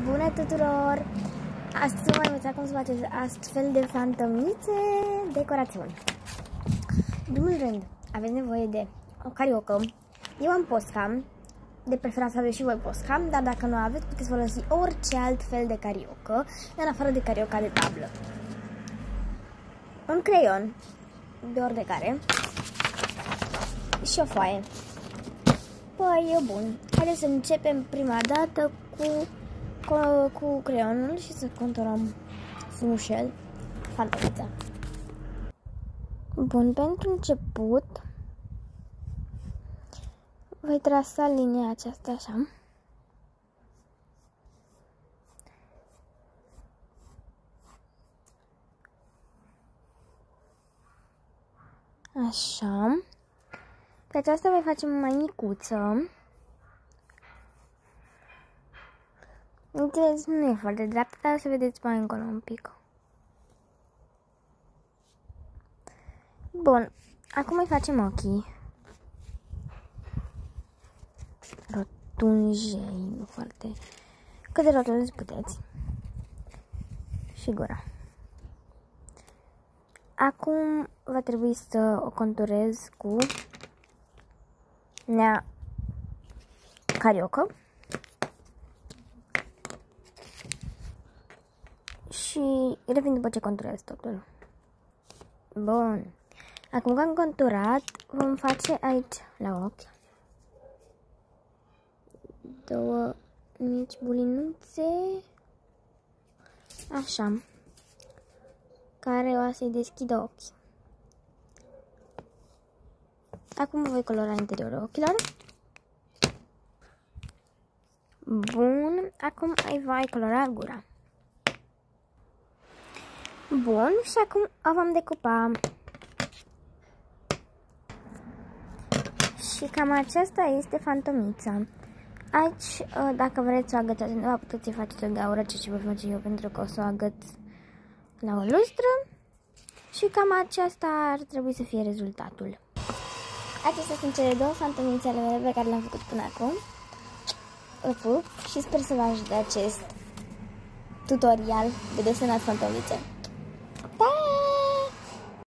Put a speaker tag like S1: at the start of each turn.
S1: Bună tuturor! Astăzi vă mai învăța cum să faceți astfel de fantomițe decorațiuni. În primul rând, aveți nevoie de o cariocă. Eu am Posca, de preferat să aveți și voi Posca, dar dacă nu aveți, puteți folosi orice alt fel de cariocă, în afară de carioca de tablă. Un creion, de ori de care, și o foaie. Păi, bun. Haideți să începem prima dată cu creionul și să conturăm frumușel fantomița. Bun, pentru început voi trasa linia aceasta așa. Așa. Pe aceasta voi face mai micuță. Vedeți, nu e foarte dreaptă, dar să vedeți mai încolo un pic. Bun, acum îi facem ochii. Rotunjei, nu foarte. Cât de rotunzi puteți. Și gura. Acum va trebui să o conturez cu nea cariocă. Și revin după ce conturez totul. Bun. Acum că am conturat, vom face aici la ochi două mici bulinuțe. Așa. Care o să-i deschidă ochii. Acum voi colora interiorul ochilor. Bun. Acum îi voi colora gura. Bun, și acum o vom decupa. Și cam aceasta este fantomița. Aici, dacă vreți să o agățați undeva, puteți să faceți o gaură, ce voi face eu, pentru că o să o agăț la o lustră. Și cam aceasta ar trebui să fie rezultatul. Acestea sunt cele două fantomițe ale mele pe care le-am făcut până acum. Vă pup și sper să vă ajute acest tutorial de desenat fantomițe.